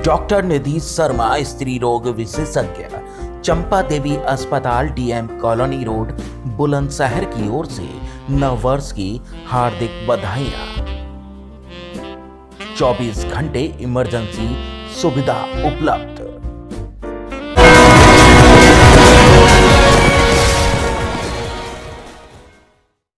Doctor निधि शर्मा, स्त्री रोग विशेषज्ञ, चंपा देवी अस्पताल, डीएम कॉलोनी रोड, बुलंदशहर की ओर से नववर्ष की हार्दिक बधाइयां। 24 घंटे इमरजेंसी सुविधा उपलब्ध।